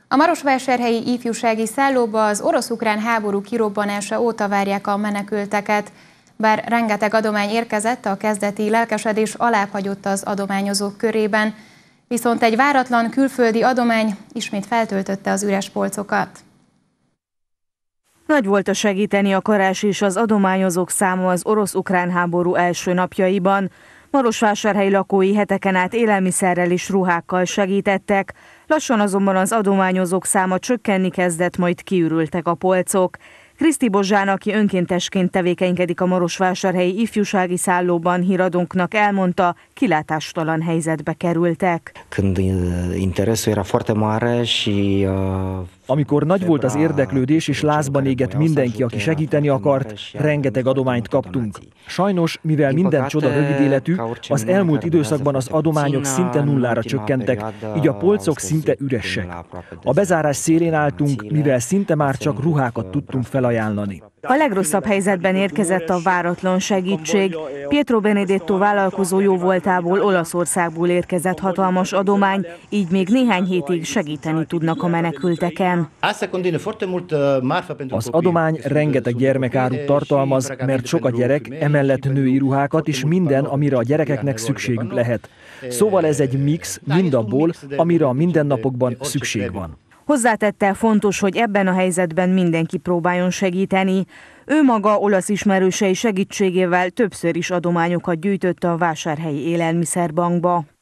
A marosvásárhelyi ifjúsági szállóba az orosz-ukrán háború kirobbanása óta várják a menekülteket. Bár rengeteg adomány érkezett, a kezdeti lelkesedés alább hagyott az adományozók körében, viszont egy váratlan külföldi adomány ismét feltöltötte az üres polcokat. Nagy volt a segíteni akarás és az adományozók száma az orosz-ukrán háború első napjaiban. Marosvásárhelyi lakói heteken át élelmiszerrel és ruhákkal segítettek, lassan azonban az adományozók száma csökkenni kezdett, majd kiürültek a polcok. Kriszti Bozsán, aki önkéntesként tevékenykedik a marosvásárhelyi ifjúsági szállóban, híradónknak elmondta, kilátástalan helyzetbe kerültek. Amikor nagy volt az érdeklődés és lázban égett mindenki, aki segíteni akart, rengeteg adományt kaptunk. Sajnos, mivel minden csoda rövid életű, az elmúlt időszakban az adományok szinte nullára csökkentek, így a polcok szinte üresek. A bezárás szélén álltunk, mivel szinte már csak ruhákat tudtunk felajánlani. A legrosszabb helyzetben érkezett a váratlan segítség. Pietro Benedetto vállalkozó jóvoltából Olaszországból érkezett hatalmas adomány, így még néhány hétig segíteni tudnak a menekülteken. Az adomány rengeteg gyermekárut tartalmaz, mert sok a gyerek, emellett női ruhákat és minden, amire a gyerekeknek szükségük lehet. Szóval ez egy mix mindabból, amire a mindennapokban szükség van. Hozzátette, fontos, hogy ebben a helyzetben mindenki próbáljon segíteni. Ő maga olasz ismerősei segítségével többször is adományokat gyűjtött a Vásárhelyi Élelmiszerbankba.